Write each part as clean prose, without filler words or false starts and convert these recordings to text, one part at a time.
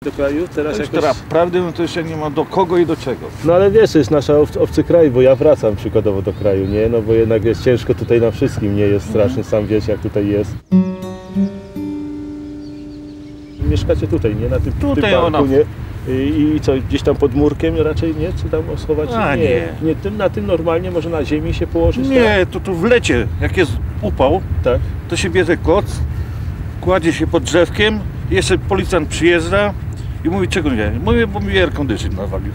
Do kraju teraz jakoś... Prawdę to jeszcze nie ma do kogo i do czego. No ale wiesz, to jest nasza obcy kraj, bo ja wracam przykładowo do kraju, nie? No bo jednak jest ciężko tutaj na wszystkim, nie jest strasznie, sam wiecie jak tutaj jest. Mieszkacie tutaj, nie? Na tym parku, nie? I co, gdzieś tam pod murkiem raczej, nie? Czy tam schować? Nie. Na tym normalnie może na ziemi się położyć? Nie, tak? to w lecie, jak jest upał, tak? To się bierze koc, kładzie się pod drzewkiem, jeszcze policjant przyjeżdża i mówi, czego nie? Mówię, bo mi air condition nawalił.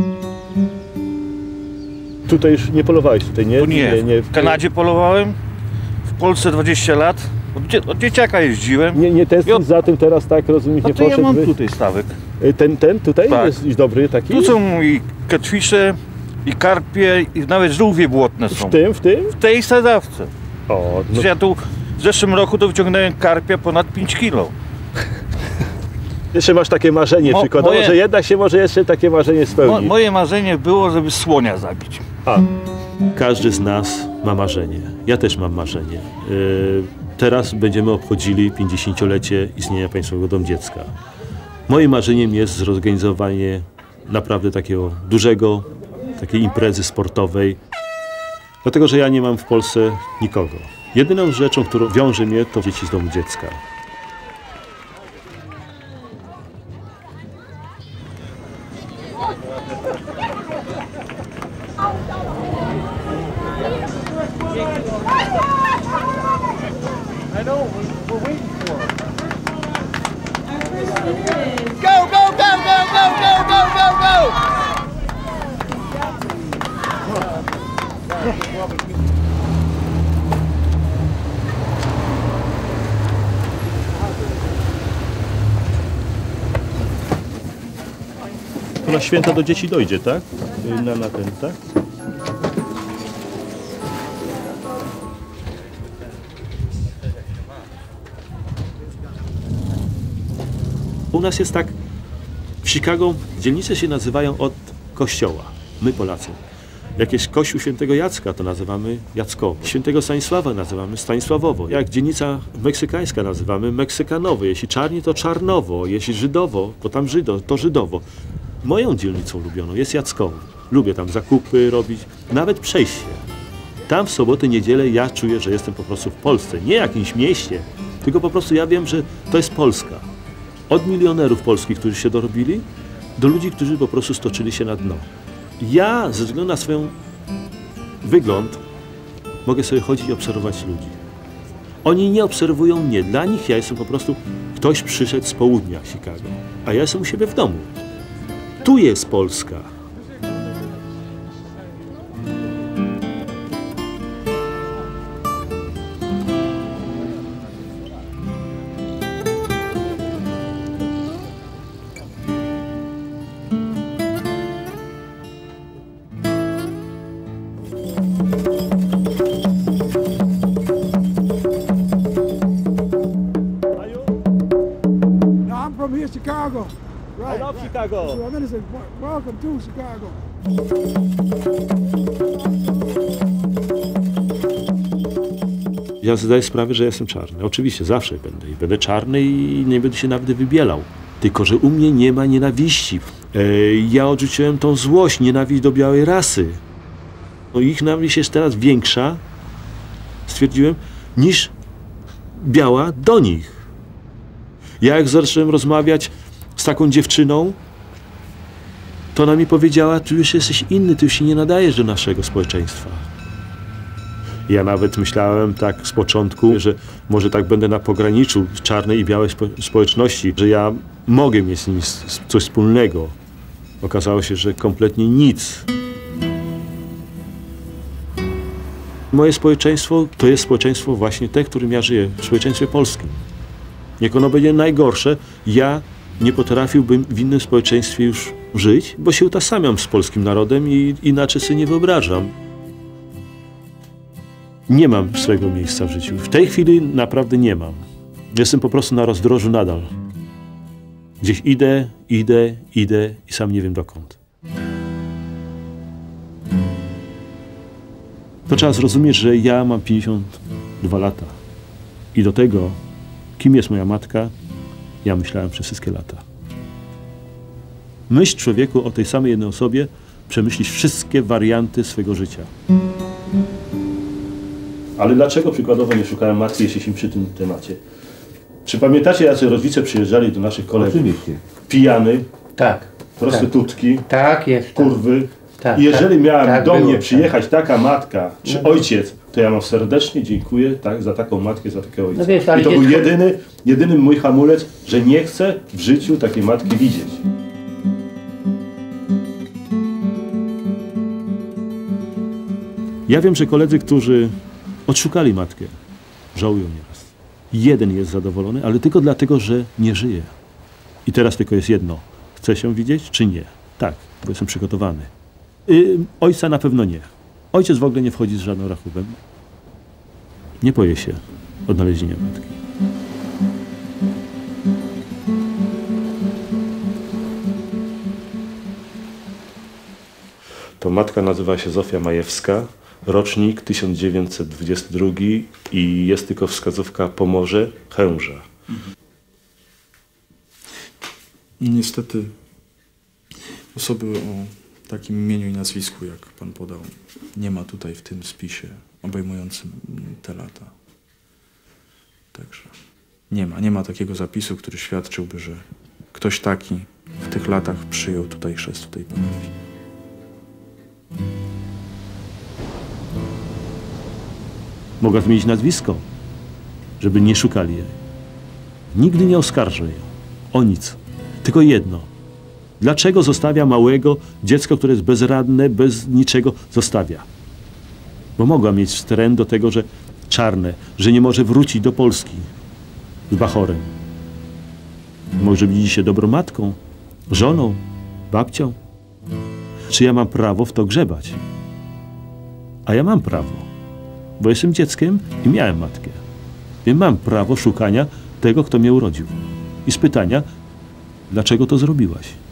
Tutaj już nie polowałeś tutaj, nie? Tu nie. W Kanadzie polowałem, w Polsce 20 lat. Od dzieciaka jeździłem. Nie tęsknisz za tym teraz, tak, rozumiem, nie poszedł? Ja mam tutaj stawek. Ten tutaj tak. Jest dobry taki? Tu są i catfishe, i karpie, i nawet żółwie błotne są. W tym? W tej sadzawce. O, no. Ja tu w zeszłym roku to wyciągnąłem karpia ponad 5 kg. Jeszcze masz takie marzenie przykładowo, że jednak się może jeszcze takie marzenie spełni. Moje marzenie było, żeby słonia zabić. Każdy z nas ma marzenie. Ja też mam marzenie. Teraz będziemy obchodzili 50-lecie istnienia Państwowego Domu Dziecka. Moim marzeniem jest zorganizowanie naprawdę takiej imprezy sportowej. Dlatego, że ja nie mam w Polsce nikogo. Jedyną rzeczą, którą wiąże mnie, to dzieci z Domu Dziecka. Go, go, go, go, go, go, go, go, go! Na święta do dzieci dojdzie, tak? Na ten, tak? U nas jest tak, w Chicago dzielnice się nazywają od kościoła, my Polacy. Jak jest kościół świętego Jacka, to nazywamy Jackowo. Świętego Stanisława nazywamy Stanisławowo. Jak dzielnica meksykańska nazywamy Meksykanowo. Jeśli czarni, to Czarnowo. Jeśli Żydowo, to tam to Żydowo. Moją dzielnicą ulubioną jest Jackowo. Lubię tam zakupy robić, nawet przejście. Tam w soboty, niedzielę ja czuję, że jestem po prostu w Polsce. Nie w jakimś mieście, tylko po prostu ja wiem, że to jest Polska. Od milionerów polskich, którzy się dorobili, do ludzi, którzy po prostu stoczyli się na dno. Ja, ze względu na swój wygląd, mogę sobie chodzić i obserwować ludzi. Oni nie obserwują mnie. Dla nich ja jestem po prostu... Ktoś przyszedł z południa Chicago, a ja jestem u siebie w domu. Tu jest Polska. From here, Chicago. Right, I love Chicago. So I'm gonna say, welcome to Chicago. Ja zdaję sprawę, że jestem czarny. Oczywiście zawsze będę i będę czarny i nie będę się nawet wybielał. Tylko że u mnie nie ma nienawiści. Ja odrzuciłem tą złość, nienawiść do białej rasy. No ich nienawiść jest teraz większa, stwierdziłem, niż biała do nich. Ja jak zacząłem rozmawiać z taką dziewczyną, to ona mi powiedziała, ty już jesteś inny, ty już się nie nadajesz do naszego społeczeństwa. Ja nawet myślałem tak z początku, że może tak będę na pograniczu czarnej i białej społeczności, że ja mogę mieć z nimi coś wspólnego. Okazało się, że kompletnie nic. Moje społeczeństwo to jest społeczeństwo właśnie te, w którym ja żyję, w społeczeństwie polskim. Niech ono będzie najgorsze, ja nie potrafiłbym w innym społeczeństwie już żyć, bo się utożsamiam z polskim narodem i inaczej sobie nie wyobrażam. Nie mam swojego miejsca w życiu. W tej chwili naprawdę nie mam. Jestem po prostu na rozdrożu nadal. Gdzieś idę i sam nie wiem dokąd. To trzeba zrozumieć, że ja mam 52 lata. I do tego, kim jest moja matka, ja myślałem przez wszystkie lata. Myśl człowieku o tej samej jednej osobie, przemyślisz wszystkie warianty swego życia. Ale dlaczego przykładowo nie szukałem matki, jeśli jesteśmy przy tym temacie? Czy pamiętacie, jacy rodzice przyjeżdżali do naszych kolegów? Oczywiście. Pijany, Tak. prostytutki, Tak, jest. kurwy. Tak, I jeżeli miałem tak do było, mnie tak. przyjechać taka matka czy ojciec, to ja wam serdecznie dziękuję za taką matkę, za takiego ojca. No wiesz, ale I to był dziecko- jedyny mój hamulec, że nie chcę w życiu takiej matki widzieć. Ja wiem, że koledzy, którzy odszukali matkę, żałują nieraz. Jeden jest zadowolony, ale tylko dlatego, że nie żyje. I teraz tylko jest jedno. Chce się widzieć, czy nie? Tak, bo jestem przygotowany. Ojca na pewno nie. Ojciec w ogóle nie wchodzi z żadną rachubą. Nie boję się odnalezienia matki. To matka nazywa się Zofia Majewska, rocznik 1922 i jest tylko wskazówka Pomorze, Chęża. Niestety osoby o takim imieniu i nazwisku, jak pan podał, nie ma tutaj w tym spisie obejmującym te lata. Także nie ma takiego zapisu, który świadczyłby, że ktoś taki w tych latach przyjął tutaj chrzest w tej parafii. Mogła zmienić nazwisko, żeby nie szukali jej. Nigdy nie oskarżę ją o nic. Tylko jedno. Dlaczego zostawia małego dziecko, które jest bezradne, bez niczego, zostawia? Bo mogła mieć wstręt do tego, że czarne, że nie może wrócić do Polski z bachorem. Może być dzisiaj dobrą matką, żoną, babcią. Czy ja mam prawo w to grzebać? A ja mam prawo, bo jestem dzieckiem i miałem matkę. Więc mam prawo szukania tego, kto mnie urodził. I z pytania, dlaczego to zrobiłaś?